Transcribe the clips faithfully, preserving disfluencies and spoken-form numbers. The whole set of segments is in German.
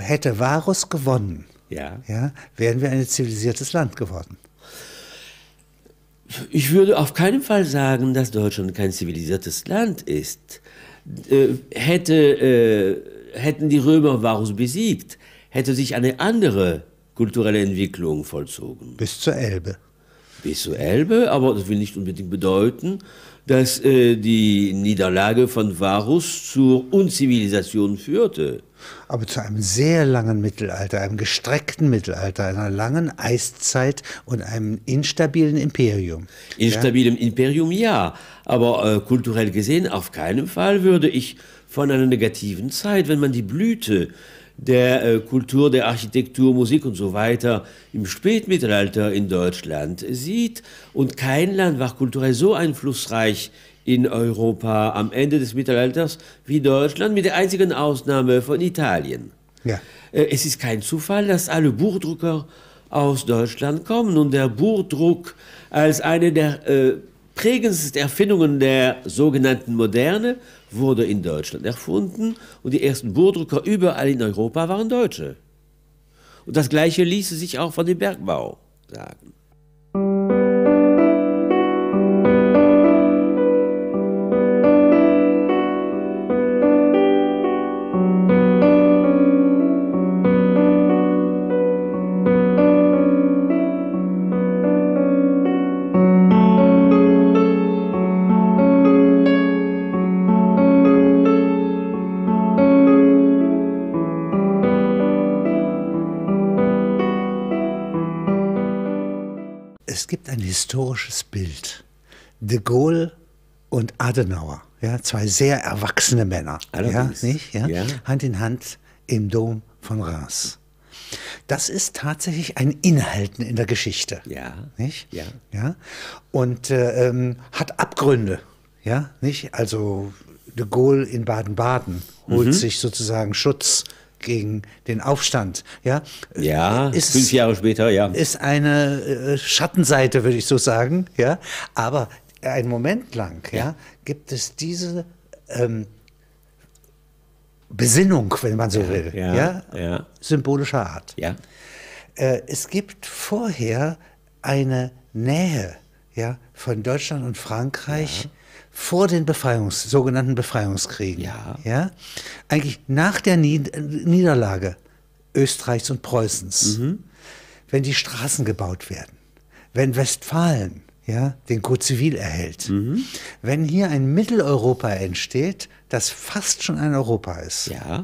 hätte Varus gewonnen, Ja. ja, wären wir ein zivilisiertes Land geworden. Ich würde auf keinen Fall sagen, dass Deutschland kein zivilisiertes Land ist. Äh, hätte, äh, hätten die Römer Varus besiegt, hätte sich eine andere kulturelle Entwicklung vollzogen. Bis zur Elbe. Bis zur Elbe, aber das will nicht unbedingt bedeuten, dass äh, die Niederlage von Varus zur Unzivilisation führte. Aber zu einem sehr langen Mittelalter, einem gestreckten Mittelalter, einer langen Eiszeit und einem instabilen Imperium. Instabilem ja? Imperium ja, aber äh, kulturell gesehen auf keinen Fall würde ich von einer negativen Zeit, wenn man die Blüte der äh, Kultur, der Architektur, Musik und so weiter im Spätmittelalter in Deutschland sieht. Und kein Land war kulturell so einflussreich in Europa am Ende des Mittelalters wie Deutschland, mit der einzigen Ausnahme von Italien. Ja. Äh, es ist kein Zufall, dass alle Buchdrucker aus Deutschland kommen und der Buchdruck als eine der äh, prägendsten Erfindungen der sogenannten Moderne wurde in Deutschland erfunden und die ersten Buchdrucker überall in Europa waren Deutsche. Und das Gleiche ließe sich auch von dem Bergbau sagen. Es gibt ein historisches Bild. De Gaulle und Adenauer, ja, zwei sehr erwachsene Männer, ja, nicht, ja, ja. Hand in Hand im Dom von Reims. Das ist tatsächlich ein Innehalten in der Geschichte, Ja. nicht? Ja. Ja? Und äh, ähm, hat Abgründe, ja, nicht? Also de Gaulle in Baden-Baden holt Mhm. sich sozusagen Schutz gegen den Aufstand, ja. Ja, ist, fünf Jahre später, ja. Ist eine äh, Schattenseite, würde ich so sagen, ja. Aber einen Moment lang, ja, Ja. gibt es diese ähm, Besinnung, wenn man so will, ja, ja, ja. symbolischer Art. Ja. Äh, es gibt vorher eine Nähe, ja, von Deutschland und Frankreich Ja. vor den Befreiungs-, sogenannten Befreiungskriegen. Ja. Ja? Eigentlich nach der Nied- Niederlage Österreichs und Preußens, Mhm. wenn die Straßen gebaut werden, wenn Westfalen, ja, den Code Zivil erhält, Mhm. wenn hier ein Mitteleuropa entsteht, das fast schon ein Europa ist. Ja.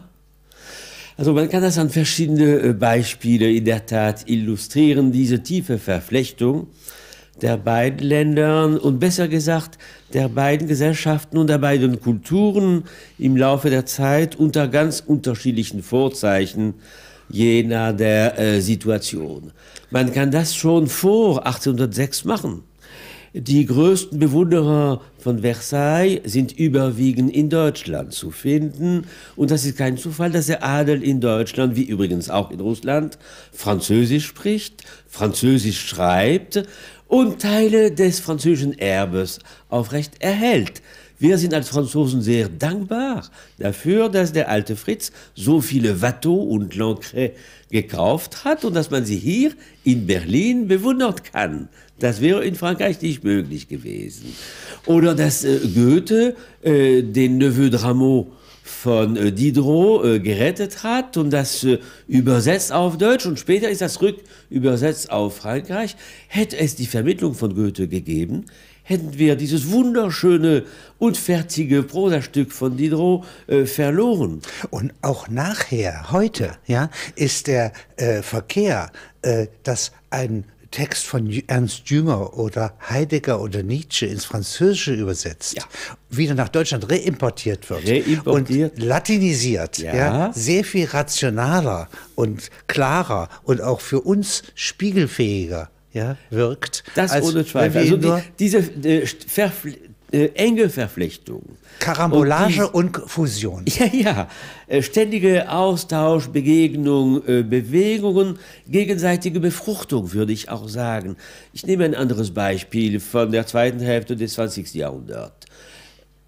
Also man kann das an verschiedene äh, Beispiele in der Tat illustrieren, diese tiefe Verflechtung der beiden Ländern und besser gesagt der beiden Gesellschaften und der beiden Kulturen im Laufe der Zeit unter ganz unterschiedlichen Vorzeichen je nach der äh, Situation. Man kann das schon vor achtzehnhundertsechs machen. Die größten Bewunderer von Versailles sind überwiegend in Deutschland zu finden. Und das ist kein Zufall, dass der Adel in Deutschland, wie übrigens auch in Russland, Französisch spricht, Französisch schreibt und Teile des französischen Erbes aufrecht erhält. Wir sind als Franzosen sehr dankbar dafür, dass der alte Fritz so viele Watteau und Lancret gekauft hat und dass man sie hier in Berlin bewundern kann. Das wäre in Frankreich nicht möglich gewesen. Oder dass äh, Goethe äh, den Neveu de Rameau von äh, Diderot äh, gerettet hat und das äh, übersetzt auf Deutsch und später ist das rück übersetzt auf Frankreich. Hätte es die Vermittlung von Goethe gegeben, hätten wir dieses wunderschöne und fertige Prosastück von Diderot äh, verloren. Und auch nachher, heute, ja, ist der äh, Verkehr, äh, dass ein Text von Ernst Jünger oder Heidegger oder Nietzsche ins Französische übersetzt, Ja. wieder nach Deutschland reimportiert wird Reimportiert. und latinisiert, Ja. ja, sehr viel rationaler und klarer und auch für uns spiegelfähiger, ja, wirkt. Das als ohne wenn Zweifel. wir Also ihn nur die, diese äh, Verfl äh, enge Verflechtung. Karambolage Und und, Fusion. Ja, ja. Äh, Ständige Austausch, Begegnung, äh, Bewegungen, gegenseitige Befruchtung, würde ich auch sagen. Ich nehme ein anderes Beispiel von der zweiten Hälfte des zwanzigsten Jahrhunderts.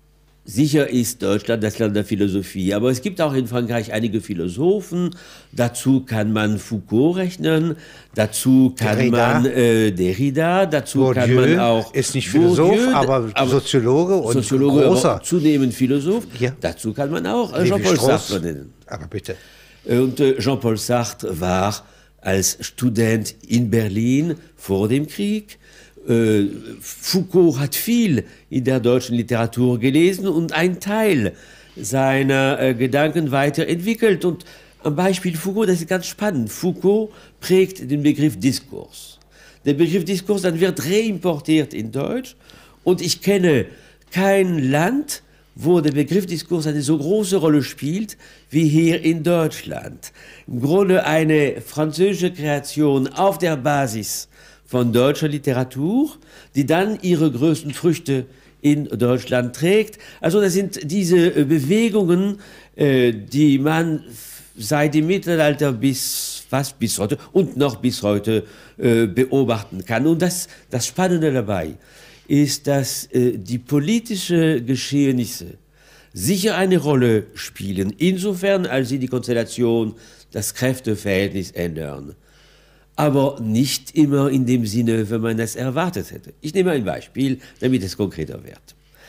Sicher ist Deutschland das Land der Philosophie, aber es gibt auch in Frankreich einige Philosophen. Dazu kann man Foucault rechnen, dazu kann Derrida. man äh, Derrida, dazu Bourdieu kann man auch... ist nicht Philosoph, Bourdieu, aber, aber Soziologe und Soziologe, großer. Aber zunehmend Philosoph. Ja. Dazu kann man auch äh, Jean-Paul Sartre nennen. Aber bitte. Und äh, Jean-Paul Sartre war als Student in Berlin vor dem Krieg. Äh, Foucault hat viel in der deutschen Literatur gelesen und einen Teil seiner äh, Gedanken weiterentwickelt. Und am Beispiel Foucault, das ist ganz spannend. Foucault prägt den Begriff Diskurs. Der Begriff Diskurs dann wird reimportiert in Deutsch. Und ich kenne kein Land, wo der Begriff Diskurs eine so große Rolle spielt wie hier in Deutschland. Im Grunde eine französische Kreation auf der Basis von deutscher Literatur, die dann ihre größten Früchte in Deutschland trägt. Also das sind diese Bewegungen, äh, die man seit dem Mittelalter bis fast bis heute und noch bis heute äh, beobachten kann. Und das, das Spannende dabei ist, dass äh, die politischen Geschehnisse sicher eine Rolle spielen, insofern als sie die Konstellation, das Kräfteverhältnis ändern. Aber nicht immer in dem Sinne, wenn man es erwartet hätte. Ich nehme ein Beispiel, damit es konkreter wird.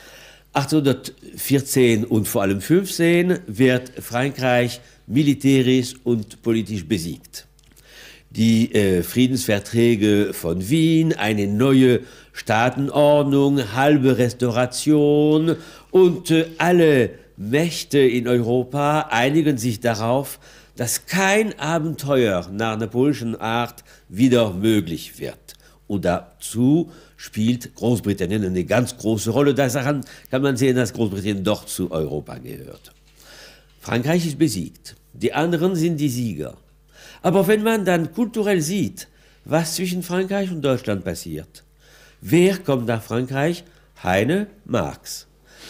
achtzehnhundertvierzehn und vor allem fünfzehn wird Frankreich militärisch und politisch besiegt. Die äh, Friedensverträge von Wien, eine neue Staatenordnung, halbe Restauration und äh, alle Mächte in Europa einigen sich darauf, dass kein Abenteuer nach napoleonischen Art wieder möglich wird. Und dazu spielt Großbritannien eine ganz große Rolle. Daran kann man sehen, dass Großbritannien doch zu Europa gehört. Frankreich ist besiegt. Die anderen sind die Sieger. Aber wenn man dann kulturell sieht, was zwischen Frankreich und Deutschland passiert, wer kommt nach Frankreich? Heine, Marx.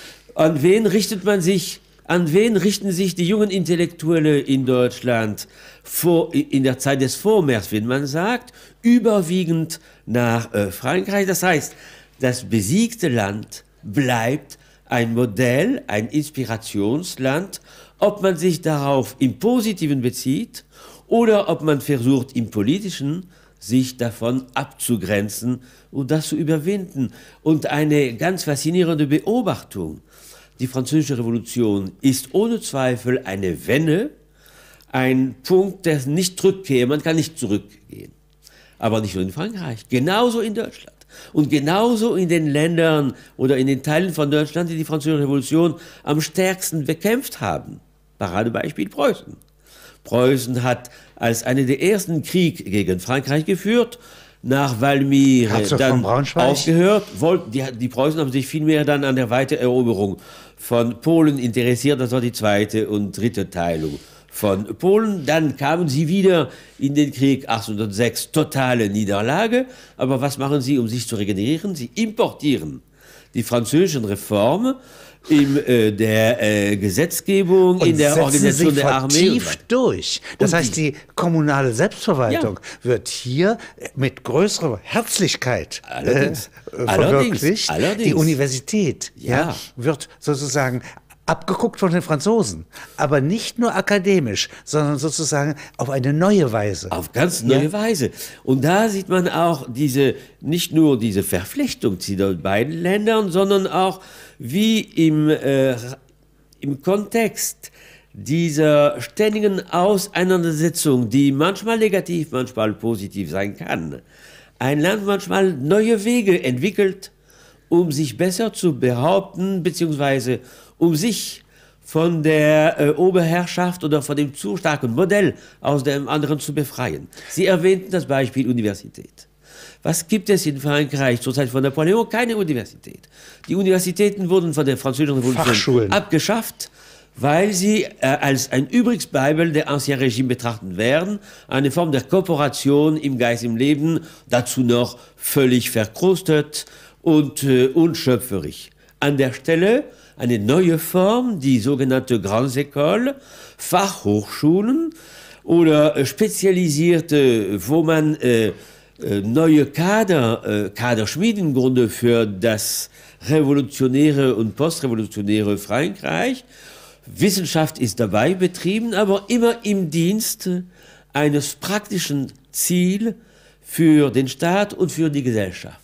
An wen richtet man sich? An wen richten sich die jungen Intellektuelle in Deutschland vor, in der Zeit des Vormärz, wenn man sagt, überwiegend nach äh, Frankreich? Das heißt, das besiegte Land bleibt ein Modell, ein Inspirationsland, ob man sich darauf im Positiven bezieht oder ob man versucht, im Politischen sich davon abzugrenzen und das zu überwinden. Und eine ganz faszinierende Beobachtung: Die Französische Revolution ist ohne Zweifel eine Wende, ein Punkt, der nicht zurückkehrt. Man kann nicht zurückgehen. Aber nicht nur in Frankreich, genauso in Deutschland. Und genauso in den Ländern oder in den Teilen von Deutschland, die die Französische Revolution am stärksten bekämpft haben. Paradebeispiel Preußen. Preußen hat als einen der ersten Krieg gegen Frankreich geführt, nach Valmy dann aufgehört. Wollt, die, die Preußen haben sich vielmehr dann an der Weitereroberung von Polen interessiert. Das war die zweite und dritte Teilung von Polen. Dann kamen sie wieder in den Krieg achtzehnhundertsechs, totale Niederlage. Aber was machen sie, um sich zu regenerieren? Sie importieren die französischen Reformen in äh, der äh, Gesetzgebung, und in der Organisation der Armee. Tief durch. Das und heißt, die kommunale Selbstverwaltung ja. wird hier mit größerer Herzlichkeit allerdings, äh, verwirklicht. Allerdings, allerdings. Die Universität ja. Ja, wird sozusagen abgeguckt von den Franzosen, aber nicht nur akademisch, sondern sozusagen auf eine neue Weise. Auf ganz neue ja. Weise. Und da sieht man auch diese, nicht nur diese Verflechtung zwischen beiden Ländern, sondern auch wie im, äh, im Kontext dieser ständigen Auseinandersetzung, die manchmal negativ, manchmal positiv sein kann, ein Land manchmal neue Wege entwickelt, um sich besser zu behaupten, beziehungsweise um sich von der äh, Oberherrschaft oder von dem zu starken Modell aus dem anderen zu befreien. Sie erwähnten das Beispiel Universität. Was gibt es in Frankreich zur Zeit von Napoleon? Keine Universität. Die Universitäten wurden von der Französischen Revolution abgeschafft, weil sie äh, als ein Übrigsbleibel der Ancien Regime betrachtet werden, eine Form der Kooperation im Geist, im Leben, dazu noch völlig verkrustet und äh, unschöpferisch. An der Stelle eine neue Form, die sogenannte Grandes Écoles, Fachhochschulen oder äh, spezialisierte, wo man äh, äh, neue Kader, äh, Kader schmieden im Grunde für das revolutionäre und postrevolutionäre Frankreich. Wissenschaft ist dabei betrieben, aber immer im Dienste eines praktischen Ziels für den Staat und für die Gesellschaft.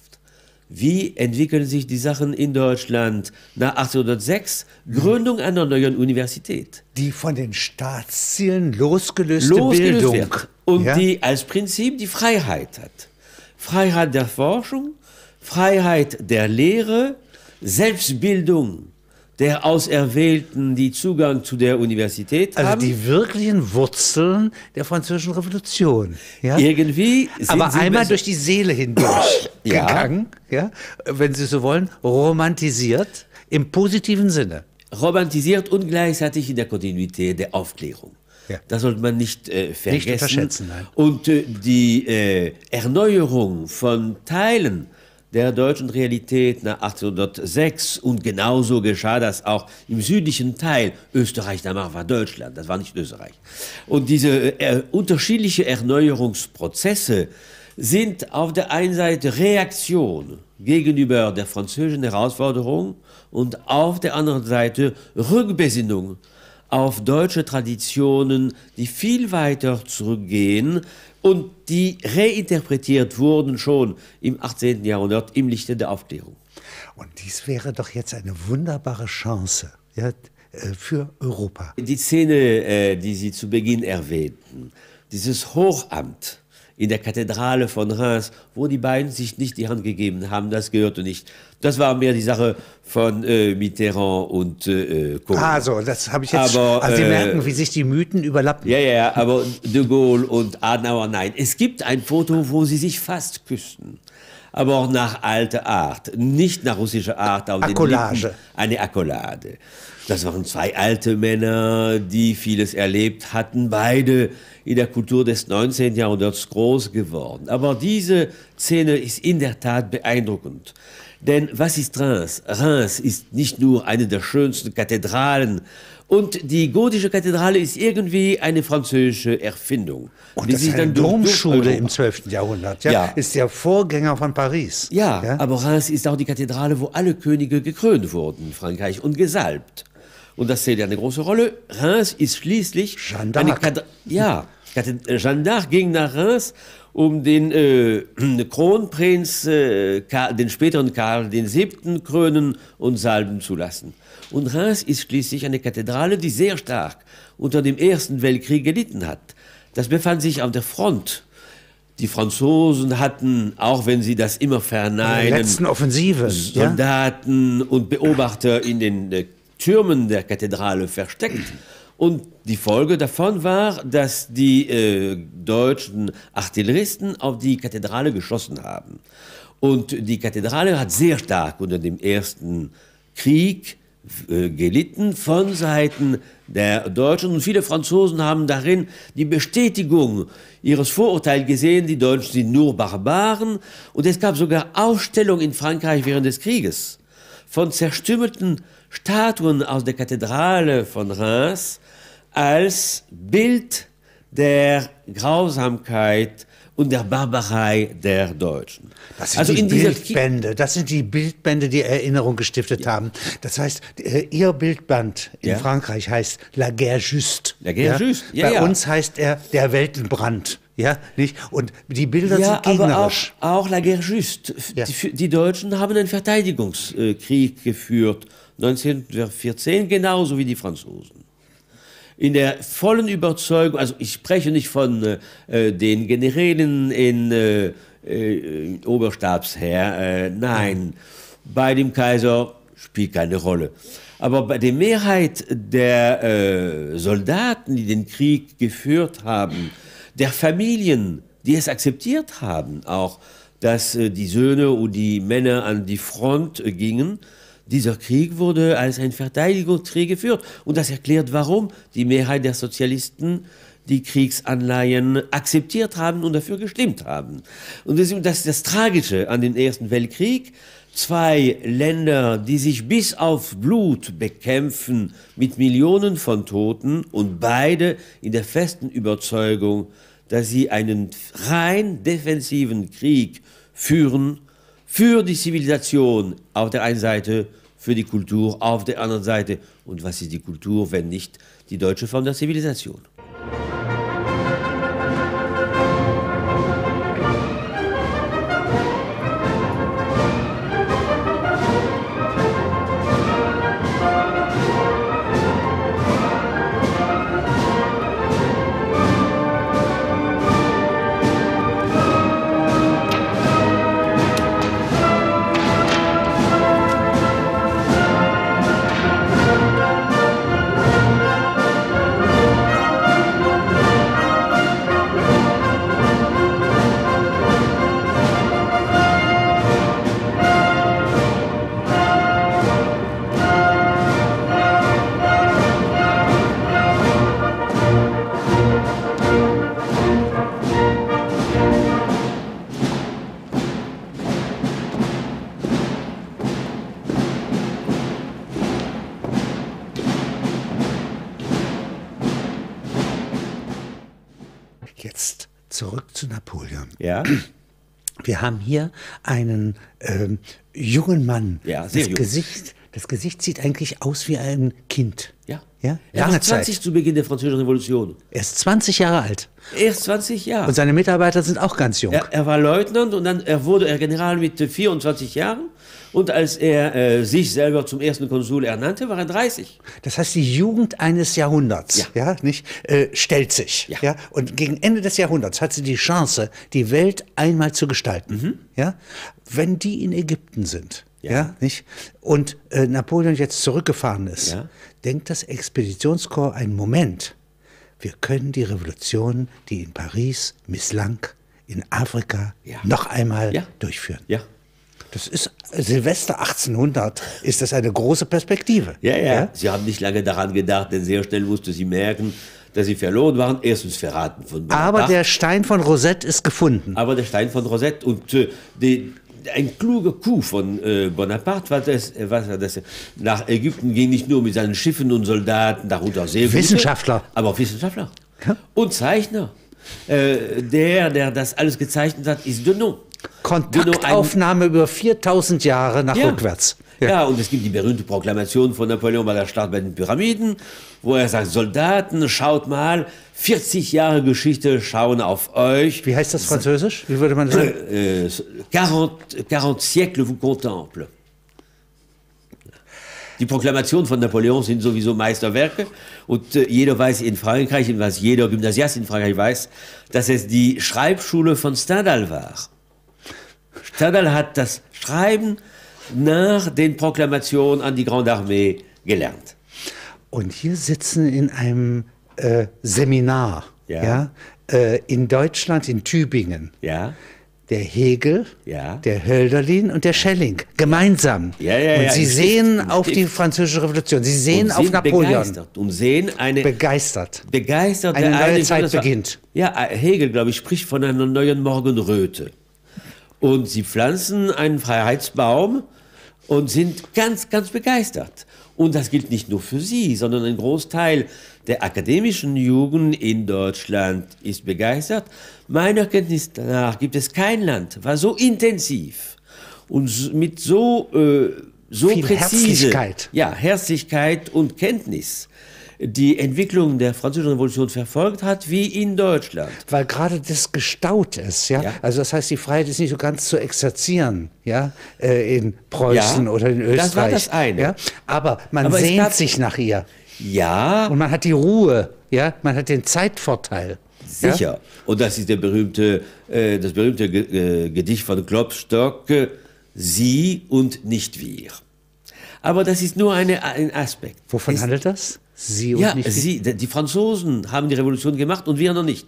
Wie entwickeln sich die Sachen in Deutschland nach achtzehnhundertsechs? Gründung einer neuen Universität. Die von den Staatszielen losgelöste Losgelöst Bildung. Wird. Und ja? die als Prinzip die Freiheit hat. Freiheit der Forschung, Freiheit der Lehre, Selbstbildung der Auserwählten, die Zugang zu der Universität also haben. Also die wirklichen Wurzeln der Französischen Revolution. Ja? Irgendwie sind Aber sie einmal besser- durch die Seele hindurch Ja. gegangen, ja? Wenn Sie so wollen, romantisiert im positiven Sinne. romantisiert und gleichzeitig in der Kontinuität der Aufklärung. Ja. Das sollte man nicht äh, vergessen. unterschätzen, nein. Und äh, die äh, Erneuerung von Teilen der deutschen Realität nach achtzehnhundertsechs, und genauso geschah das auch im südlichen Teil. Österreich damals war Deutschland, das war nicht Österreich. Und diese äh, unterschiedlichen Erneuerungsprozesse sind auf der einen Seite Reaktion gegenüber der französischen Herausforderung und auf der anderen Seite Rückbesinnung auf deutsche Traditionen, die viel weiter zurückgehen und die reinterpretiert wurden schon im achtzehnten Jahrhundert im Lichte der Aufklärung. Und dies wäre doch jetzt eine wunderbare Chance, ja, äh, für Europa. Die Szene, äh, die Sie zu Beginn erwähnten, dieses Hochamt in der Kathedrale von Reims, wo die beiden sich nicht die Hand gegeben haben, das gehörte nicht. Das war mehr die Sache von äh, Mitterrand und äh, Kohl. Ah, so, das habe ich jetzt. Aber, also Sie äh, merken, wie sich die Mythen überlappen. Ja, ja, ja, aber de Gaulle und Adenauer, nein. Es gibt ein Foto, wo sie sich fast küssten. Aber auch nach alter Art, nicht nach russischer Art. Auf Accolade. Den Lippen, eine Accolade. Das waren zwei alte Männer, die vieles erlebt hatten, beide in der Kultur des neunzehnten Jahrhunderts groß geworden. Aber diese Szene ist in der Tat beeindruckend. Denn was ist Reims? Reims ist nicht nur eine der schönsten Kathedralen, und die gotische Kathedrale ist irgendwie eine französische Erfindung. Und die das sich ist eine dann durch- durch Domschule Europa- im zwölften Jahrhundert. Ja, Ja. ist der Vorgänger von Paris. Ja, ja? aber Reims ist auch die Kathedrale, wo alle Könige gekrönt wurden in Frankreich und gesalbt. Und das zählt ja eine große Rolle. Reims ist schließlich... Jeanne d'Arc. eine Kath- Ja, Kath- Jeanne d'Arc ging nach Reims, um den äh, Kronprinz, äh, Karl, den späteren Karl den Siebten krönen und salben zu lassen. Und Reims ist schließlich eine Kathedrale, die sehr stark unter dem Ersten Weltkrieg gelitten hat. Das befand sich auf der Front. Die Franzosen hatten, auch wenn sie das immer In der verneinen, letzten Offensive. Ja? Soldaten und Beobachter in den äh, Türmen der Kathedrale versteckt. Und die Folge davon war, dass die äh, deutschen Artilleristen auf die Kathedrale geschossen haben. Und die Kathedrale hat sehr stark unter dem Ersten Krieg äh, gelitten von Seiten der Deutschen. Und viele Franzosen haben darin die Bestätigung ihres Vorurteils gesehen, die Deutschen sind nur Barbaren. Und es gab sogar Ausstellungen in Frankreich während des Krieges von zerstümmelten Statuen aus der Kathedrale von Reims als Bild der Grausamkeit und der Barbarei der Deutschen. Das sind Also die in dieser Bildbände, das sind die Bildbände, die Erinnerung gestiftet haben. Das heißt, äh, Ihr Bildband in Ja. Frankreich heißt La Guerre Juste. La Guerre Juste, ja, Bei ja. uns heißt er Der Weltenbrand. Ja, nicht? Und die Bilder Ja, sind aber auch, gegnerisch. auch La Guerre Juste. Ja. Die, die Deutschen haben einen Verteidigungskrieg geführt, neunzehnhundertvierzehn, genauso wie die Franzosen. In der vollen Überzeugung, also ich spreche nicht von äh, den Generälen in äh, äh, Oberstabsherr, äh, nein, bei dem Kaiser spielt keine Rolle. Aber bei der Mehrheit der äh, Soldaten, die den Krieg geführt haben, der Familien, die es akzeptiert haben, auch, dass äh, die Söhne und die Männer an die Front äh, gingen, dieser Krieg wurde als ein Verteidigungskrieg geführt. Und das erklärt, warum die Mehrheit der Sozialisten die Kriegsanleihen akzeptiert haben und dafür gestimmt haben. Und das ist das, das Tragische an dem Ersten Weltkrieg. Zwei Länder, die sich bis auf Blut bekämpfen mit Millionen von Toten und beide in der festen Überzeugung, dass sie einen rein defensiven Krieg führen für die Zivilisation auf der einen Seite, für die Kultur auf der anderen Seite. Und was ist die Kultur, wenn nicht die deutsche Form der Zivilisation? Jetzt zurück zu Napoleon. Ja. Wir haben hier einen ähm, jungen Mann. Ja, sehr das jung. Gesicht, das Gesicht sieht eigentlich aus wie ein Kind. Ja. Ja? Er Lange war zwanzig Zeit. zu Beginn der Französischen Revolution. Er ist zwanzig Jahre alt. Erst zwanzig Jahre. Und seine Mitarbeiter sind auch ganz jung. Er, er war Leutnant und dann er wurde er General mit vierundzwanzig Jahren. Und als er äh, sich selber zum ersten Konsul ernannte, war er dreißig. Das heißt, die Jugend eines Jahrhunderts Ja. ja, nicht, äh, stellt sich. Ja. Ja. Und gegen Ende des Jahrhunderts hat sie die Chance, die Welt einmal zu gestalten. Mhm. Ja. Wenn die in Ägypten sind, Ja. ja. nicht, und äh, Napoleon jetzt zurückgefahren ist, Ja. denkt das Expeditionskorps einen Moment, wir können die Revolution, die in Paris misslang, in Afrika Ja. noch einmal Ja. durchführen. Ja. Das ist Silvester achtzehnhundert, ist das eine große Perspektive. Ja, ja, Sie haben nicht lange daran gedacht, denn sehr schnell musste sie merken, dass sie verloren waren. Erstens verraten von Bonaparte. Aber der Stein von Rosette ist gefunden. Aber der Stein von Rosette und äh, die, ein kluger Coup von äh, Bonaparte war das, äh, was war das, nach Ägypten ging nicht nur mit seinen Schiffen und Soldaten, darunter sehr gute, Wissenschaftler. aber auch Wissenschaftler Ja. und Zeichner. Äh, der, der das alles gezeichnet hat, ist Denon. Kontaktaufnahme über viertausend Jahre nach Ja. rückwärts. Ja. ja, und es gibt die berühmte Proklamation von Napoleon bei der Schlacht bei den Pyramiden, wo er sagt, Soldaten, schaut mal, vierzig Jahre Geschichte schauen auf euch. Wie heißt das französisch? Wie würde man das sagen? Äh, quarante, quarante siècles vous contemple. Die Proklamationen von Napoleon sind sowieso Meisterwerke und äh, jeder weiß in Frankreich, und was jeder Gymnasiast in Frankreich weiß, dass es die Schreibschule von Stendhal war. Stendhal hat das Schreiben nach den Proklamationen an die Grande Armee gelernt. Und hier sitzen in einem äh, Seminar Ja. ja, äh, in Deutschland, in Tübingen, Ja, der Hegel, Ja. der Hölderlin und der Schelling gemeinsam. Ja, ja, und ja, Sie im sehen Stift, im auf die Stift. französische Revolution, Sie sehen und auf sind Napoleon. begeistert und sehen eine Begeistert. begeisterte Eine neue Einrichtung, Zeit das war- beginnt. Ja, Hegel, glaube ich, spricht von einer neuen Morgenröte. Und sie pflanzen einen Freiheitsbaum und sind ganz, ganz begeistert. Und das gilt nicht nur für sie, sondern ein Großteil der akademischen Jugend in Deutschland ist begeistert. Meiner Kenntnis nach gibt es kein Land, was so intensiv und s- mit so, äh, so Viel präzise, Herzlichkeit. ja, Herzlichkeit und Kenntnis die Entwicklung der Französischen Revolution verfolgt hat, wie in Deutschland. Weil gerade das gestaut ist, ja? Ja. Also das heißt, die Freiheit ist nicht so ganz zu exerzieren, ja, äh, in Preußen Ja, oder in Österreich. das war das eine. Ja? Aber man Aber es sehnt gab- sich nach ihr Ja, und man hat die Ruhe, ja, man hat den Zeitvorteil. sicher. Ja? Und das ist der berühmte, äh, das berühmte Ge äh, Gedicht von Klopstock, äh, Sie und nicht wir. Aber das ist nur eine, ein Aspekt. Wovon es, handelt das? Sie und Ja, nicht sie, die Franzosen haben die Revolution gemacht und wir noch nicht.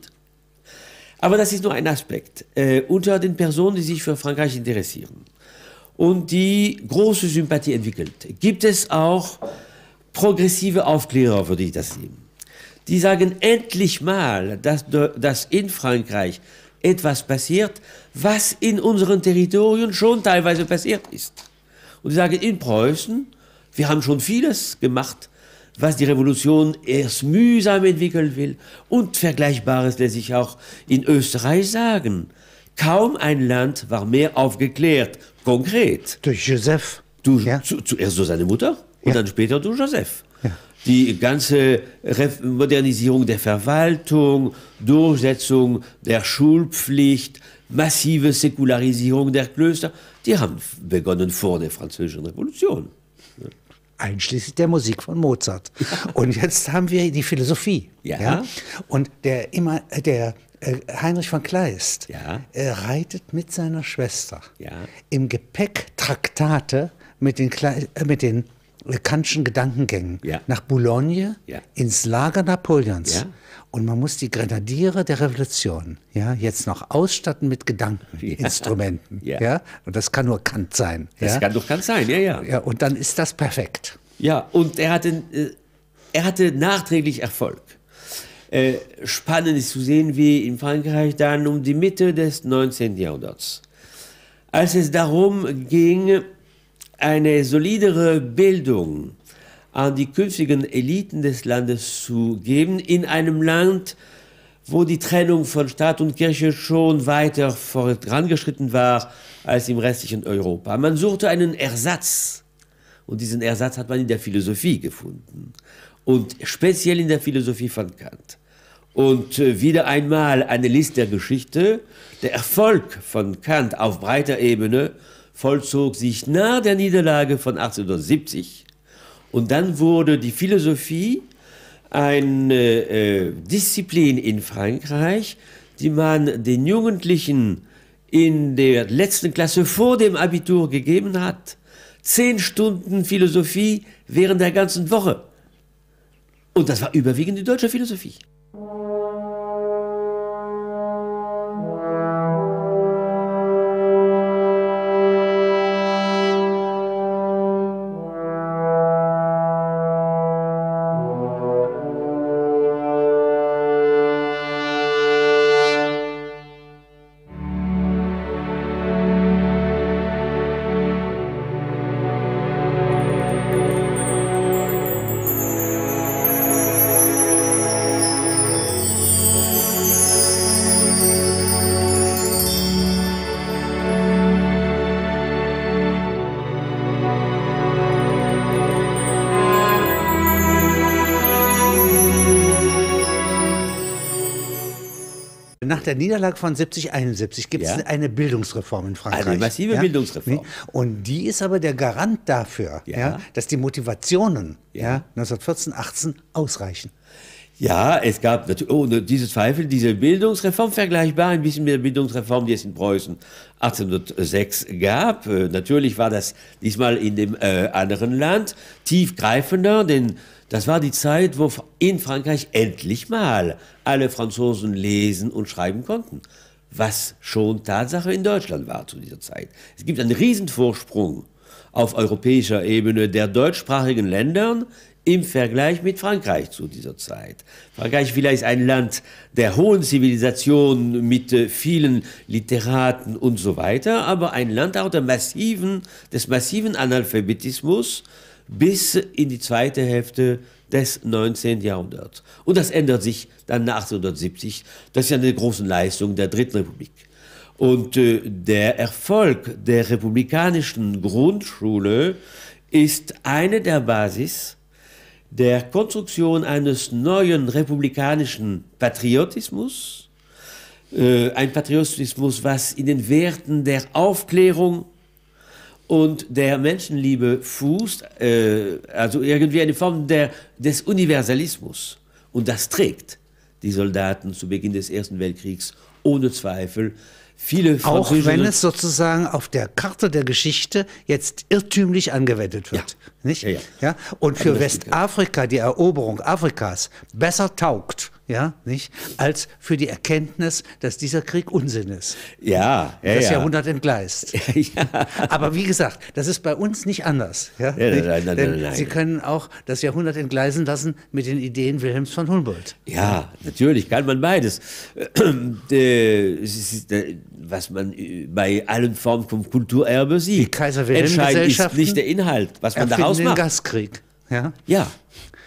Aber das ist nur ein Aspekt. Äh, unter den Personen, die sich für Frankreich interessieren und die große Sympathie entwickelt, gibt es auch progressive Aufklärer, würde ich das sehen. Die sagen endlich mal, dass, dass in Frankreich etwas passiert, was in unseren Territorien schon teilweise passiert ist. Und die sagen, in Preußen, wir haben schon vieles gemacht, was die Revolution erst mühsam entwickeln will. Und Vergleichbares lässt sich auch in Österreich sagen. Kaum ein Land war mehr aufgeklärt, konkret. Durch Joseph. Du, ja? zu, zuerst durch seine Mutter und ja. dann später durch Joseph. Ja. Die ganze Modernisierung der Verwaltung, Durchsetzung der Schulpflicht, massive Säkularisierung der Klöster, die haben begonnen vor der Französischen Revolution. Einschließlich der Musik von Mozart. Und jetzt haben wir die Philosophie. Ja. ja? Und der, immer, der äh, Heinrich von Kleist ja. äh, reitet mit seiner Schwester ja. im Gepäck Traktate mit den, Kle äh, mit den Kantschen Gedankengängen ja. nach Boulogne, ja. ins Lager Napoleons. Ja. Und man muss die Grenadiere der Revolution ja, jetzt noch ausstatten mit Gedankeninstrumenten. Ja. Ja. Und das kann nur Kant sein. Das ja. kann doch Kant sein, ja, ja. ja. Und dann ist das perfekt. Ja, und er hatte, äh, er hatte nachträglich Erfolg. Äh, spannend ist zu sehen, wie in Frankreich dann um die Mitte des neunzehnten Jahrhunderts, als es darum ging, eine solidere Bildung an die künftigen Eliten des Landes zu geben, in einem Land, wo die Trennung von Staat und Kirche schon weiter vorangeschritten war als im restlichen Europa. Man suchte einen Ersatz und diesen Ersatz hat man in der Philosophie gefunden und speziell in der Philosophie von Kant. Und äh, wieder einmal eine Liste der Geschichte, der Erfolg von Kant auf breiter Ebene vollzog sich nach der Niederlage von achtzehnhundertsiebzig und dann wurde die Philosophie eine äh, Disziplin in Frankreich, die man den Jugendlichen in der letzten Klasse vor dem Abitur gegeben hat. Zehn Stunden Philosophie während der ganzen Woche. Und das war überwiegend die deutsche Philosophie. Nach der Niederlage von siebzig, einundsiebzig gibt es ja. eine Bildungsreform in Frankreich. Eine massive ja? Bildungsreform. Und die ist aber der Garant dafür, ja. Ja, dass die Motivationen ja. Ja, neunzehnhundertvierzehn, achtzehn ausreichen. Ja, es gab natürlich ohne diese Zweifel diese Bildungsreform vergleichbar ein bisschen mit der Bildungsreform, die es in Preußen achtzehnhundertsechs gab. Äh, natürlich war das diesmal in dem äh, anderen Land tiefgreifender, denn das war die Zeit, wo in Frankreich endlich mal alle Franzosen lesen und schreiben konnten, was schon Tatsache in Deutschland war zu dieser Zeit. Es gibt einen Riesenvorsprung auf europäischer Ebene der deutschsprachigen Ländern im Vergleich mit Frankreich zu dieser Zeit. Frankreich vielleicht ein Land der hohen Zivilisation mit äh, vielen Literaten und so weiter, aber ein Land auch der massiven, des massiven Analphabetismus bis in die zweite Hälfte des neunzehnten Jahrhunderts. Und das ändert sich dann nach achtzehnhundertsiebzig. Das ist ja eine große Leistung der Dritten Republik. Und äh, der Erfolg der republikanischen Grundschule ist eine der Basis der Konstruktion eines neuen republikanischen Patriotismus, äh, ein Patriotismus, was in den Werten der Aufklärung und der Menschenliebe fußt, äh, also irgendwie eine Form der, des Universalismus. Und das trägt die Soldaten zu Beginn des Ersten Weltkriegs ohne Zweifel. Viele Auch wenn es sozusagen auf der Karte der Geschichte jetzt irrtümlich angewendet wird. Ja. Nicht? Ja, ja. Ja? Und für Westafrika, die Eroberung Afrikas, besser taugt, ja, nicht? Als für die Erkenntnis, dass dieser Krieg Unsinn ist. Ja, ja, das ja. Jahrhundert entgleist. Ja. Aber wie gesagt, das ist bei uns nicht anders. Ja? Ja, nicht? nein, nein, Denn nein, nein. Sie können auch das Jahrhundert entgleisen lassen mit den Ideen Wilhelms von Humboldt. Ja, natürlich kann man beides. Was man bei allen Formen von Kulturerbe sieht. Die Kaiser-Wilhelm-Gesellschaften entscheidend ist nicht der Inhalt, was man daraus den macht. Gaskrieg. Ja. Ja.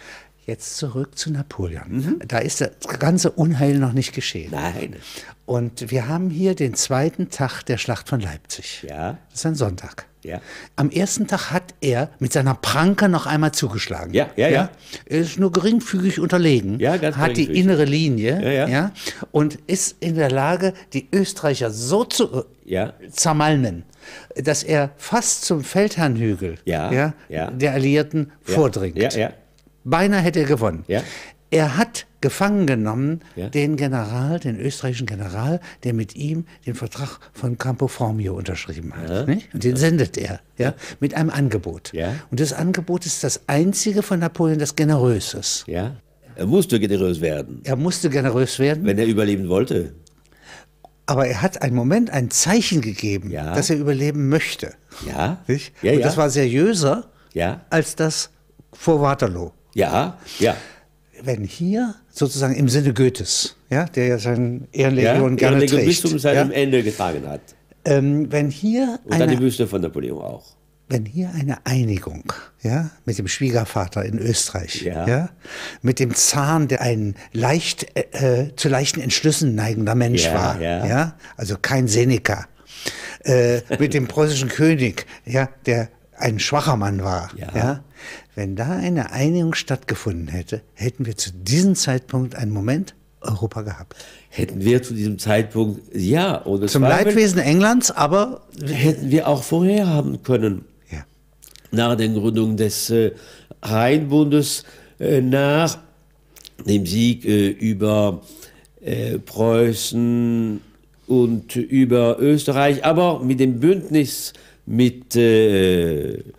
Jetzt zurück zu Napoleon. Mhm. Da ist das ganze Unheil noch nicht geschehen. Nein. Und wir haben hier den zweiten Tag der Schlacht von Leipzig. Ja. Das ist ein Sonntag. Ja. Am ersten Tag hat er mit seiner Pranke noch einmal zugeschlagen. Ja, ja, ja. Er ist nur geringfügig unterlegen, ja, ganz hat die innere Linie ja, ja. Ja, und ist in der Lage, die Österreicher so zu ja. zermalmen, dass er fast zum Feldherrnhügel ja, ja, ja. der Alliierten ja. vordringt. Ja, ja. Beinahe hätte er gewonnen. Ja. Er hat gefangen genommen ja. den General, den österreichischen General, der mit ihm den Vertrag von Campo Formio unterschrieben hat. Ja. Nicht? Und den sendet er ja, mit einem Angebot. Ja. Und das Angebot ist das einzige von Napoleon, das generös ist. Ja. Er musste generös werden. Er musste generös werden. Wenn er überleben wollte. Aber er hat einen Moment ein Zeichen gegeben, ja. dass er überleben möchte. Ja. Nicht? Ja, Und ja. das war seriöser ja. als das vor Waterloo. Ja, ja. Wenn hier sozusagen im Sinne Goethes, ja, der ja seine Ehrenlegion ja, gerne Ehrenlegion trägt, bis zu seinem ja, Ende getragen hat. Ähm, wenn hier Und dann eine, die Büste von Napoleon auch. Wenn hier eine Einigung, ja, mit dem Schwiegervater in Österreich, ja, ja mit dem Zahn, der ein leicht äh, zu leichten Entschlüssen neigender Mensch ja, war, ja. ja, also kein Seneca, äh, mit dem preußischen König, ja, der ein schwacher Mann war, ja. ja, wenn da eine Einigung stattgefunden hätte, hätten wir zu diesem Zeitpunkt einen Moment Europa gehabt. Hätten wir zu diesem Zeitpunkt, ja, ohne Zum Zweifel, Leidwesen Englands, aber hätten wir auch vorher haben können. Ja. Nach der Gründung des äh, Rheinbundes, äh, nach dem Sieg äh, über äh, Preußen und über Österreich, aber mit dem Bündnis mit äh, äh,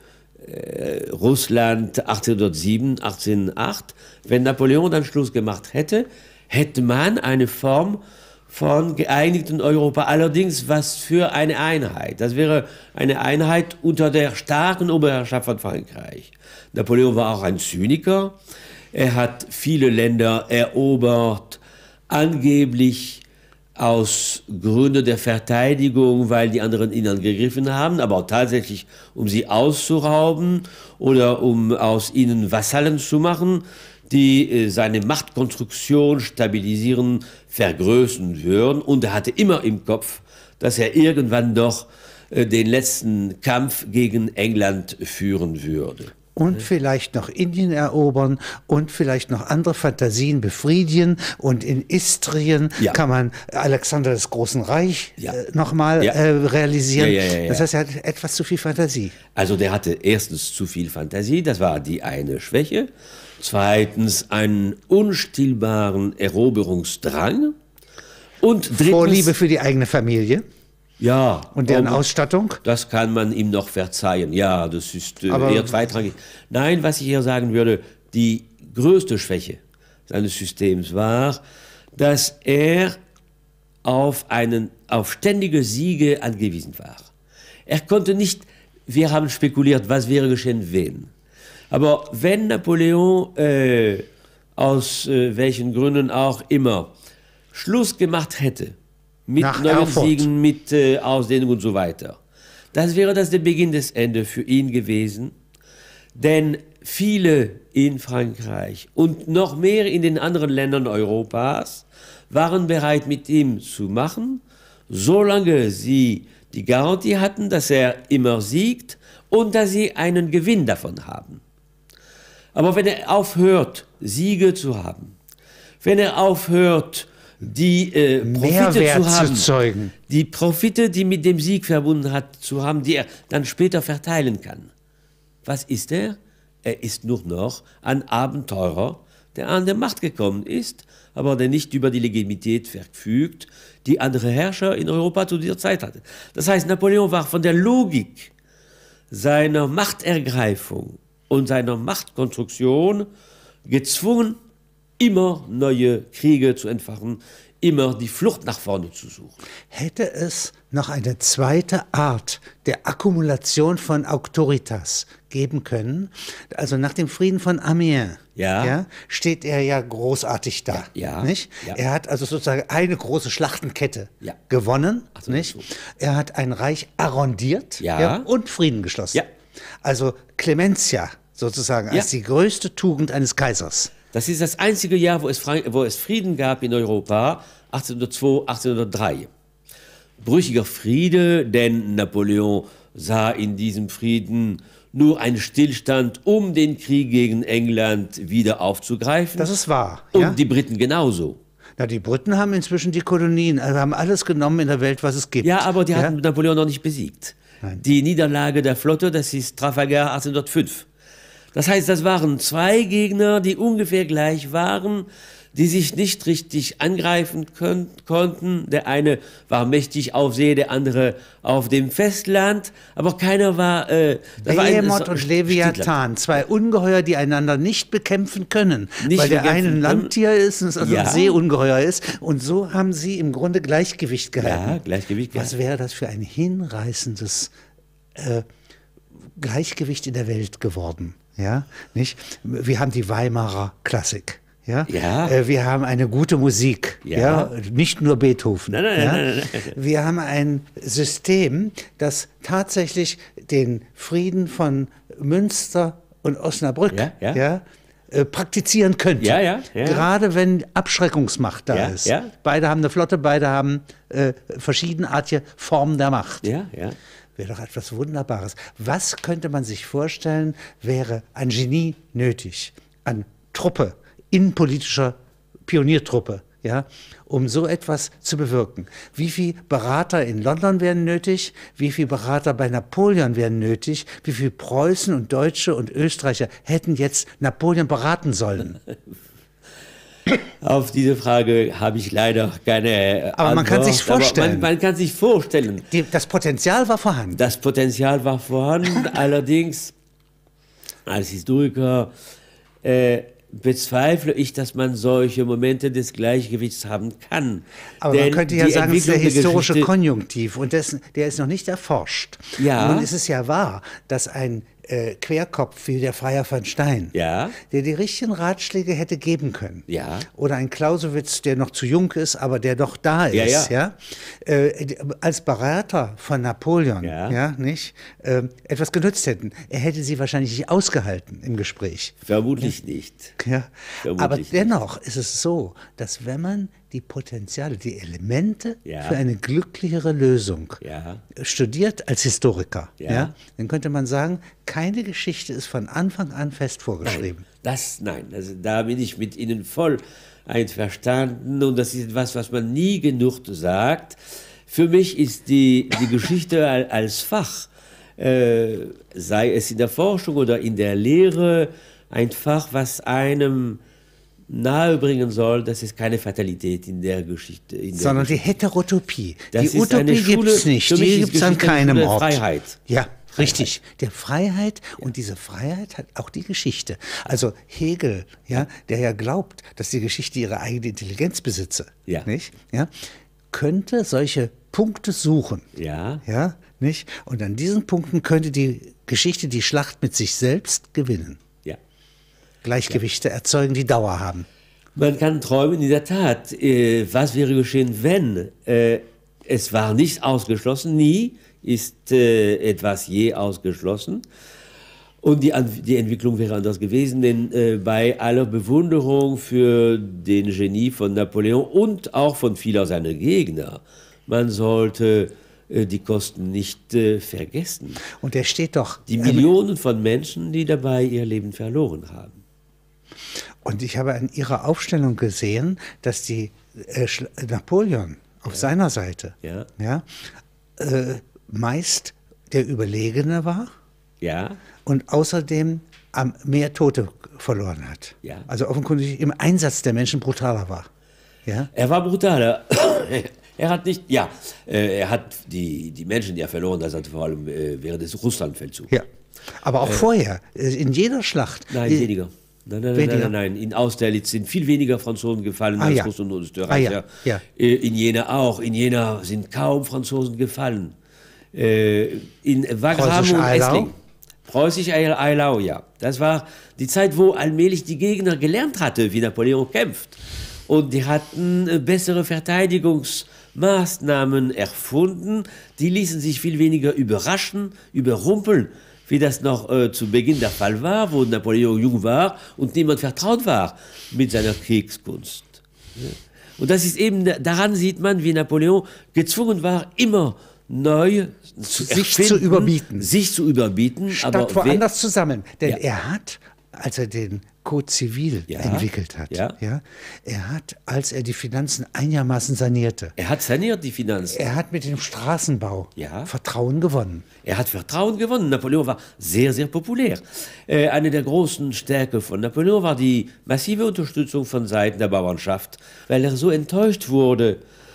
Russland achtzehnhundertsieben, achtzehnhundertacht, wenn Napoleon dann Schluss gemacht hätte, hätte man eine Form von geeinigten Europa. Allerdings, was für eine Einheit. Das wäre eine Einheit unter der starken Oberherrschaft von Frankreich. Napoleon war auch ein Zyniker. Er hat viele Länder erobert, angeblich aus Gründen der Verteidigung, weil die anderen ihn angegriffen haben, aber auch tatsächlich, um sie auszurauben oder um aus ihnen Vasallen zu machen, die äh, seine Machtkonstruktion stabilisieren, vergrößern würden. Und er hatte immer im Kopf, dass er irgendwann doch äh, den letzten Kampf gegen England führen würde. Und vielleicht noch Indien erobern und vielleicht noch andere Fantasien befriedigen. Und in Istrien ja. kann man Alexander des Großen Reich ja. äh, nochmal ja. äh, realisieren. Ja, ja, ja, ja. Das heißt, er hat etwas zu viel Fantasie. Also der hatte erstens zu viel Fantasie, das war die eine Schwäche. Zweitens einen unstillbaren Eroberungsdrang. Und drittens, Vorliebe für die eigene Familie. Ja. Und deren Ausstattung? Das kann man ihm noch verzeihen. Ja, das ist äh, eher zweitrangig. Nein, was ich hier sagen würde, die größte Schwäche seines Systems war, dass er auf, einen, auf ständige Siege angewiesen war. Er konnte nicht, wir haben spekuliert, was wäre geschehen, wenn. Aber wenn Napoleon äh, aus äh, welchen Gründen auch immer Schluss gemacht hätte, mit Nach neuen Erfurt. Siegen, mit äh, Ausdehnung und so weiter. Das wäre das der Beginn des Ende für ihn gewesen, denn viele in Frankreich und noch mehr in den anderen Ländern Europas waren bereit, mit ihm zu machen, solange sie die Garantie hatten, dass er immer siegt und dass sie einen Gewinn davon haben. Aber wenn er aufhört, Siege zu haben, wenn er aufhört, die äh, Profite Mehrwert zu haben, zu zeugen. die Profite, die mit dem Sieg verbunden hat, zu haben, die er dann später verteilen kann. Was ist er? Er ist nur noch ein Abenteurer, der an der Macht gekommen ist, aber der nicht über die Legitimität verfügt, die andere Herrscher in Europa zu dieser Zeit hatten. Das heißt, Napoleon war von der Logik seiner Machtergreifung und seiner Machtkonstruktion gezwungen, immer neue Kriege zu entfachen, immer die Flucht nach vorne zu suchen. Hätte es noch eine zweite Art der Akkumulation von Autoritas geben können, also nach dem Frieden von Amiens, ja. Ja, steht er ja großartig da. Ja. Nicht? Ja. Er hat also sozusagen eine große Schlachtenkette ja. gewonnen. So, nicht? so. Er hat ein Reich arrondiert ja. Ja, und Frieden geschlossen. Ja. Also Clementia sozusagen ja. als die größte Tugend eines Kaisers. Das ist das einzige Jahr, wo es, wo es Frieden gab in Europa, achtzehnhundertzwei, achtzehnhundertdrei. Brüchiger Friede, denn Napoleon sah in diesem Frieden nur einen Stillstand, um den Krieg gegen England wieder aufzugreifen. Das ist wahr. Und ja? die Briten genauso. Na, die Briten haben inzwischen die Kolonien, also haben alles genommen in der Welt, was es gibt. Ja, aber die ja? hatten Napoleon noch nicht besiegt. Nein. Die Niederlage der Flotte, das ist Trafalgar achtzehnhundertfünf. Das heißt, das waren zwei Gegner, die ungefähr gleich waren, die sich nicht richtig angreifen können, konnten. Der eine war mächtig auf See, der andere auf dem Festland, aber keiner war... Äh, das Behemoth war ein, und Leviathan, zwei Ungeheuer, die einander nicht bekämpfen können, Nicht weil der eine ein bekämpfen Landtier ist und das andere Ja. ein Seeungeheuer ist. Und so haben sie im Grunde Gleichgewicht gehalten. Ja, Gleichgewicht Was gehalten. wäre das für ein hinreißendes äh, Gleichgewicht in der Welt geworden? Ja, nicht? Wir haben die Weimarer Klassik. Ja? Ja. Äh, wir haben eine gute Musik, ja. Ja. Nicht nur Beethoven. Nein, nein, ja? nein, nein, nein. Wir haben ein System, das tatsächlich den Frieden von Münster und Osnabrück Ja, ja. Ja, äh, praktizieren könnte. Ja, ja, ja. Gerade wenn Abschreckungsmacht da Ja, ist. ja. Beide haben eine Flotte, beide haben äh, verschiedenartige Formen der Macht. Ja, ja. Wäre doch etwas Wunderbares. Was könnte man sich vorstellen, wäre an Genie nötig, an Truppe, innenpolitischer Pioniertruppe, ja, um so etwas zu bewirken? Wie viele Berater in London wären nötig? Wie viele Berater bei Napoleon wären nötig? Wie viele Preußen und Deutsche und Österreicher hätten jetzt Napoleon beraten sollen? Auf diese Frage habe ich leider keine Aber Antwort. man kann sich's vorstellen. Aber man, man kann sich vorstellen. Die, das Potenzial war vorhanden. Das Potenzial war vorhanden, allerdings als Historiker äh, bezweifle ich, dass man solche Momente des Gleichgewichts haben kann. Aber Denn man könnte ja die sagen, es ist der Entwicklung der historische Geschichte- Konjunktiv und dessen, der ist noch nicht erforscht. Ja. Nun ist es ja wahr, dass ein äh, Querkopf wie der Freier von Stein, Ja. der die richtigen Ratschläge hätte geben können, Ja. oder ein Clausewitz, der noch zu jung ist, aber der doch da ist, Ja, ja, ja. Äh, als Berater von Napoleon, ja, Ja. nicht, äh, etwas genützt hätten. Er hätte sie wahrscheinlich nicht ausgehalten im Gespräch. Vermutlich nicht. Ja, Vermutlich aber nicht. dennoch ist es so, dass wenn man die Potenziale, die Elemente Ja. für eine glücklichere Lösung Ja. studiert als Historiker, ja. Ja. dann könnte man sagen, keine Geschichte ist von Anfang an fest vorgeschrieben. Das, nein, also da bin ich mit Ihnen voll einverstanden und das ist etwas, was man nie genug sagt. Für mich ist die, die Geschichte al- als Fach, äh, sei es in der Forschung oder in der Lehre, ein Fach, was einem nahebringen soll, dass es keine Fatalität in der Geschichte in der Sondern die Geschichte. Heterotopie. Das Die ist eine Utopie gibt Schule- es nicht. für mich Die ist gibt es an Geschichte eine keinem Schule der Ort. Freiheit. Ja, richtig. Der Freiheit und diese Freiheit hat auch die Geschichte. Also Hegel, ja, der ja glaubt, dass die Geschichte ihre eigene Intelligenz besitze, Ja. nicht? Ja, könnte solche Punkte suchen. Ja, Ja, nicht? Und an diesen Punkten könnte die Geschichte die Schlacht mit sich selbst gewinnen. ja. Gleichgewichte erzeugen, die Dauer haben. Man kann träumen, in der Tat. Äh, was wäre geschehen, wenn? Äh, es war nicht ausgeschlossen, nie ist äh, etwas je ausgeschlossen. Und die, An- die Entwicklung wäre anders gewesen, denn äh, bei aller Bewunderung für den Genie von Napoleon und auch von vielen seiner Gegner, man sollte äh, die Kosten nicht äh, vergessen. Und der steht doch. Die ähm, Millionen von Menschen, die dabei ihr Leben verloren haben. Und ich habe an Ihrer Aufstellung gesehen, dass die äh, Schla- Napoleon auf seiner Seite Ja. ja, äh, meist der Überlegene war Ja, und außerdem am mehr Tote verloren hat. Ja. Also offenkundig im Einsatz der Menschen brutaler war. Ja? er war brutaler. Er hat nicht, ja, äh, er hat die, die Menschen, die er verloren hat, vor allem äh, während des Russlandfeldzugs. Ja. Aber auch vorher, äh, in jeder Schlacht. Nein, äh, weniger. Nein, nein, Weniger? nein, nein, nein. In Austerlitz sind viel weniger Franzosen gefallen Ah, als ja. Russen und Österreicher. Ah, ja, ja. Äh, In Jena auch. In Jena sind kaum Franzosen gefallen. Äh, In Wagram und Preußisch-Eylau? Essling. Preußisch-Eylau, ja. Das war die Zeit, wo allmählich die Gegner gelernt hatte, wie Napoleon kämpft. Und die hatten äh, bessere Verteidigungsmaßnahmen erfunden. Die ließen sich viel weniger überraschen, überrumpeln wie das noch äh, zu Beginn der Fall war, wo Napoleon jung war und niemand vertraut war mit seiner Kriegskunst. Ja. Und das ist eben, daran sieht man, wie Napoleon gezwungen war, immer neu zu sich zu überbieten. Sich zu überbieten. Statt aber woanders zusammen. Denn ja. er hat, als er den Code Civil ja. entwickelt hat, ja. Ja, er hat, als er die Finanzen einigermaßen sanierte, er hat saniert die Finanzen. Er hat mit dem Straßenbau ja. Vertrauen gewonnen. Er hat Vertrauen gewonnen. Napoleon war sehr, sehr populär. Äh, eine der großen Stärken von Napoleon war die massive Unterstützung von Seiten der Bauernschaft, weil er so enttäuscht wurde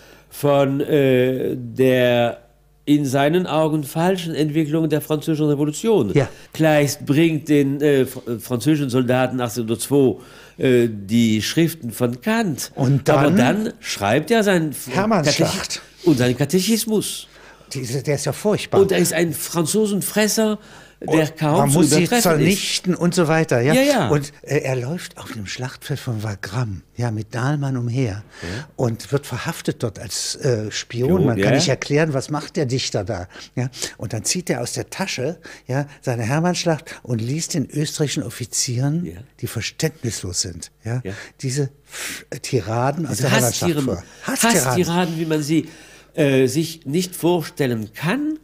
von äh, der in seinen Augen falschen Entwicklung der Französischen Revolution. Ja. Kleist bringt den äh, französischen Soldaten achtzehnhundertzwei äh, die Schriften von Kant. Und dann, aber dann schreibt er sein Hermannsschlacht und seinen Katechismus. Diese, der ist ja furchtbar. Und er ist ein Franzosenfresser, der kaum man zu muss sie übertreffen zernichten ist. und so weiter. Ja, ja, ja. Und äh, er läuft auf dem Schlachtfeld von Wagram, ja, mit Dahlmann umher, ja, und wird verhaftet dort als äh, Spion. Jo, man ja. kann nicht erklären, was macht der Dichter da. Ja? Und dann zieht er aus der Tasche, ja, seine Hermannschlacht und liest den österreichischen Offizieren, ja, die verständnislos sind, ja, ja, diese äh, Tiraden aus diese der Hermannschlacht vor. Hasstiraden. Hasstiraden, wie man sie äh, sich nicht vorstellen kann,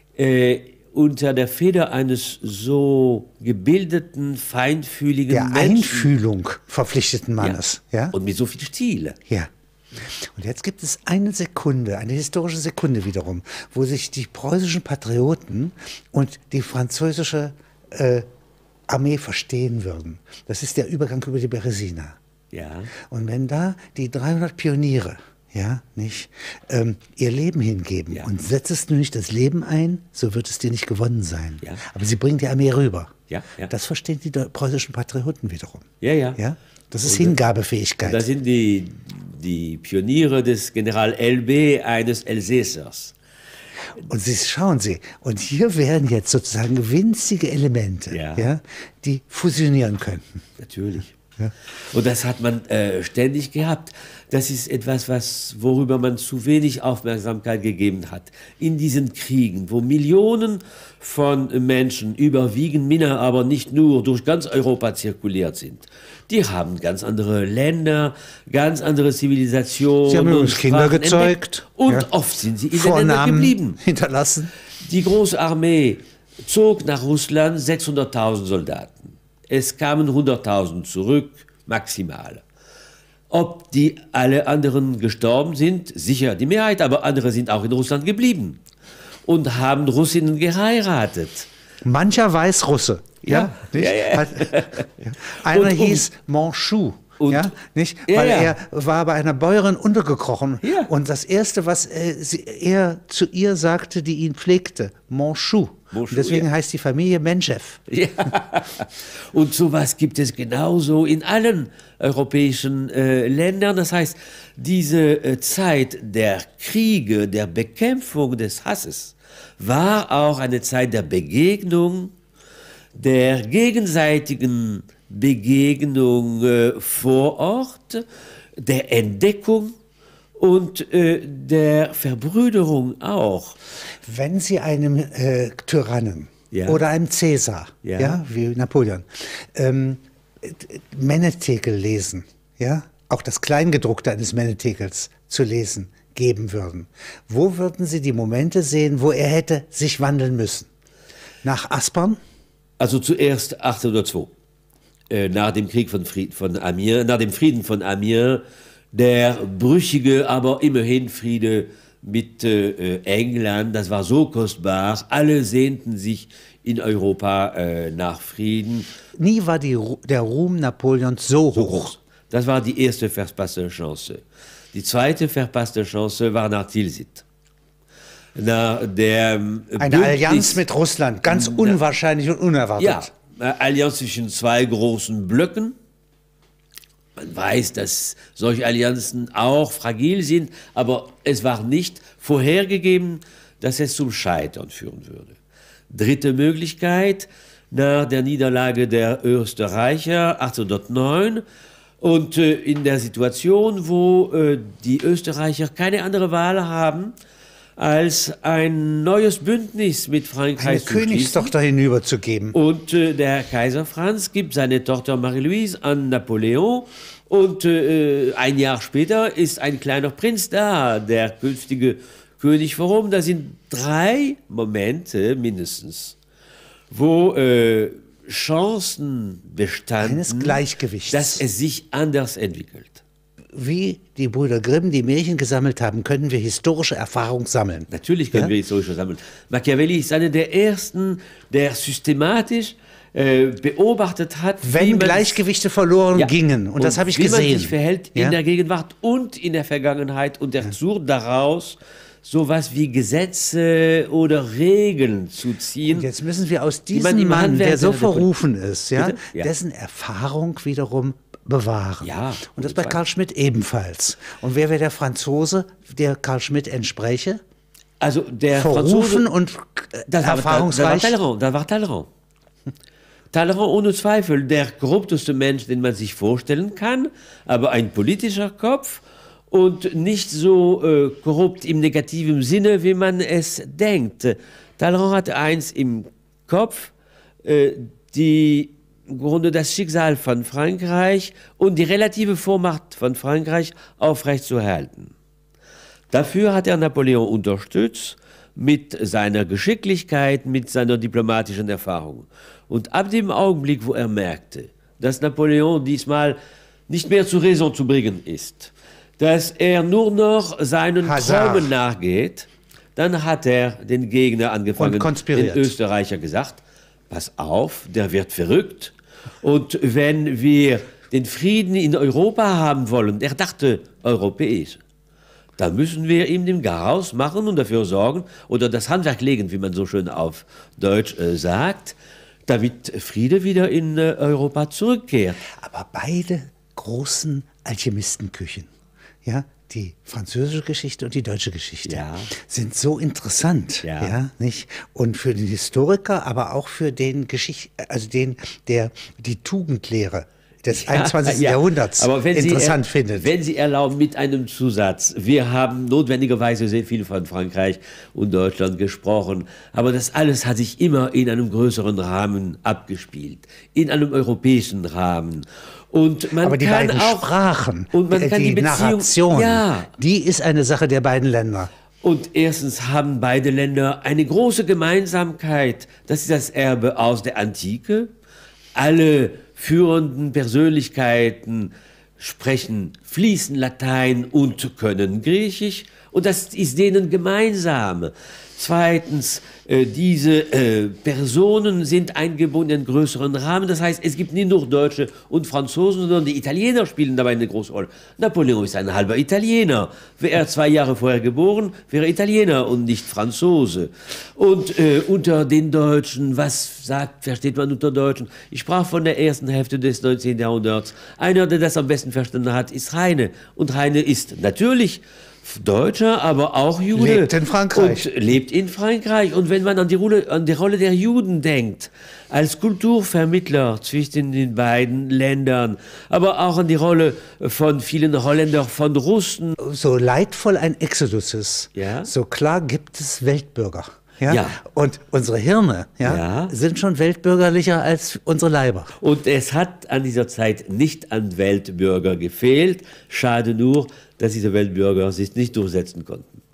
äh, unter der Feder eines so gebildeten, feinfühligen der Menschen. Einfühlung verpflichteten Mannes. Ja. Ja? Und mit so viel Stil. Ja. Und jetzt gibt es eine Sekunde, eine historische Sekunde wiederum, wo sich die preußischen Patrioten und die französische äh, Armee verstehen würden. Das ist der Übergang über die Beresina. Ja. Und wenn da die dreihundert Pioniere, ja, nicht, ähm, ihr Leben hingeben, ja, und setzest du nicht das Leben ein, so wird es dir nicht gewonnen sein. Ja. Aber sie bringen die Armee rüber. Ja, ja. Das verstehen die preußischen Patrioten wiederum. Ja, ja. Ja? Das ist und Hingabefähigkeit. Da sind die, die Pioniere des General L B eines Elsässers. Und Sie, schauen Sie, und hier wären jetzt sozusagen winzige Elemente, ja. Ja, die fusionieren könnten. Natürlich. Ja. Und das hat man äh, ständig gehabt. Das ist etwas, was, worüber man zu wenig Aufmerksamkeit gegeben hat. In diesen Kriegen, wo Millionen von Menschen, überwiegend Männer, aber nicht nur, durch ganz Europa zirkuliert sind. Die haben ganz andere Länder, ganz andere Zivilisationen. Sie haben übrigens Kinder gezeugt. Und ja, oft sind sie in den Vornamen Ländern geblieben. Hinterlassen. Die große Armee zog nach Russland sechshunderttausend Soldaten. Es kamen hunderttausend zurück, maximal. Ob die alle anderen gestorben sind, sicher die Mehrheit, aber andere sind auch in Russland geblieben und haben Russinnen geheiratet. Mancher Weißrusse. Ja, ja, ja, ja. Hat, ja. Einer und, hieß Manchou. Und, ja, nicht? Ja, Weil ja. er war bei einer Bäuerin untergekrochen. Ja. Und das Erste, was äh, sie, er zu ihr sagte, die ihn pflegte, Manchou. Manchou, und deswegen ja. heißt die Familie Menschew. Ja. Und sowas gibt es genauso in allen europäischen äh, Ländern. Das heißt, diese äh, Zeit der Kriege, der Bekämpfung des Hasses, war auch eine Zeit der Begegnung, der gegenseitigen Begegnung äh, vor Ort, der Entdeckung und äh, der Verbrüderung auch. Wenn Sie einem äh, Tyrannen, ja, oder einem Cäsar, ja, ja, wie Napoleon, ähm, Menetekel lesen, ja, auch das Kleingedruckte eines Menetekels zu lesen geben würden, wo würden Sie die Momente sehen, wo er hätte sich wandeln müssen? Nach Aspern? Also zuerst achtzehnhundertzwei, äh, nach dem Krieg von, Fried, von Amiens, nach dem Frieden von Amiens, der brüchige, aber immerhin Friede mit äh, England, das war so kostbar, alle sehnten sich in Europa äh, nach Frieden. Nie war die, der Ruhm Napoleons so hoch. So hoch. Das war die erste verpasste Chance. Die zweite verpasste Chance war nach Tilsit. Na, der, Eine Bündnis, Allianz mit Russland, ganz unwahrscheinlich und unerwartet. Ja, eine Allianz zwischen zwei großen Blöcken. Man weiß, dass solche Allianzen auch fragil sind, aber es war nicht vorhergegeben, dass es zum Scheitern führen würde. Dritte Möglichkeit, nach der Niederlage der Österreicher achtzehnhundertneun und äh, in der Situation, wo äh, die Österreicher keine andere Wahl haben, als ein neues Bündnis mit Frankreich Eine zu schließen. Königstochter hinüberzugeben. Und äh, der Kaiser Franz gibt seine Tochter Marie-Louise an Napoleon. Und äh, ein Jahr später ist ein kleiner Prinz da, der künftige König. Warum? Das sind drei Momente mindestens, wo äh, Chancen bestanden, Eines Gleichgewichts. dass es sich anders entwickelt. Wie die Brüder Grimm die Märchen gesammelt haben, können wir historische Erfahrung sammeln. Natürlich können Ja? wir historische sammeln. Machiavelli ist einer der ersten, der systematisch äh, beobachtet hat, wie Wenn man, Gleichgewichte verloren ja, gingen, und das habe ich wie gesehen. man sich verhält Ja? in der Gegenwart und in der Vergangenheit, und er sucht daraus sowas wie Gesetze oder Regeln zu ziehen. Und jetzt müssen wir aus die man diesem im Mann, Handwerk der so der Poli- verrufen ist, ja, Bitte? Ja. dessen Erfahrung wiederum bewahren. Ja, und das auf bei jeden Karl Schmidt ebenfalls. Und wer wäre der Franzose, der Karl Schmidt entspräche? Also der Verrufen Franzose, und äh, das war, erfahrungsreich. Das war Talleyrand. Das war Talleyrand. Talleyrand ohne Zweifel der korrupteste Mensch, den man sich vorstellen kann, aber ein politischer Kopf und nicht so äh, korrupt im negativen Sinne, wie man es denkt. Talleyrand hatte eins im Kopf, äh, die im Grunde das Schicksal von Frankreich und die relative Vormacht von Frankreich aufrechtzuerhalten. Dafür hat er Napoleon unterstützt mit seiner Geschicklichkeit, mit seiner diplomatischen Erfahrung. Und ab dem Augenblick, wo er merkte, dass Napoleon diesmal nicht mehr zur Raison zu bringen ist, dass er nur noch seinen Hazard. Träumen nachgeht, dann hat er den Gegner angefangen, Und konspiriert. den Österreicher gesagt, pass auf, der wird verrückt. Und wenn wir den Frieden in Europa haben wollen, er dachte europäisch, da müssen wir ihm den Garaus machen und dafür sorgen oder das Handwerk legen, wie man so schön auf Deutsch äh, sagt, damit Friede wieder in äh, Europa zurückkehrt. Aber beide großen Alchemistenküchen, ja, die französische Geschichte und die deutsche Geschichte, Ja. sind so interessant, Ja. ja. nicht? Und für den Historiker, aber auch für den Geschicht, also den, der die Tugendlehre des einundzwanzigsten Ja, Jahrhunderts aber wenn interessant Sie, findet. Wenn Sie erlauben, mit einem Zusatz. Wir haben notwendigerweise sehr viel von Frankreich und Deutschland gesprochen, aber das alles hat sich immer in einem größeren Rahmen abgespielt, in einem europäischen Rahmen. Und man aber die kann beiden auch, Sprachen, und man äh, kann die, die, Beziehung, Narration, ja, die ist eine Sache der beiden Länder. und erstens haben beide Länder eine große Gemeinsamkeit. Das ist das Erbe aus der Antike. Alle führenden Persönlichkeiten sprechen fließend Latein und können Griechisch. Und das ist denen gemeinsam. Zweitens, äh, diese äh, Personen sind eingebunden in einen größeren Rahmen. Das heißt, es gibt nicht nur Deutsche und Franzosen, sondern die Italiener spielen dabei eine große Rolle. Napoleon ist ein halber Italiener. Wäre er zwei Jahre vorher geboren, wäre er Italiener und nicht Franzose. Und äh, unter den Deutschen, was sagt, versteht man unter Deutschen? Ich sprach von der ersten Hälfte des neunzehnten Jahrhunderts. Einer, der das am besten verstanden hat, ist Heine. Und Heine ist natürlich Deutscher, aber auch Jude. Lebt in Frankreich. Und lebt in Frankreich. Und wenn man an die, Rolle, an die Rolle der Juden denkt, als Kulturvermittler zwischen den beiden Ländern, aber auch an die Rolle von vielen Holländern, von Russen. So leidvoll ein Exodus ist, Ja. so klar gibt es Weltbürger. Ja? Ja. Und unsere Hirne ja, Ja. sind schon weltbürgerlicher als unsere Leiber. Und es hat an dieser Zeit nicht an Weltbürger gefehlt. Schade nur, dass diese Weltbürger sich nicht durchsetzen konnten.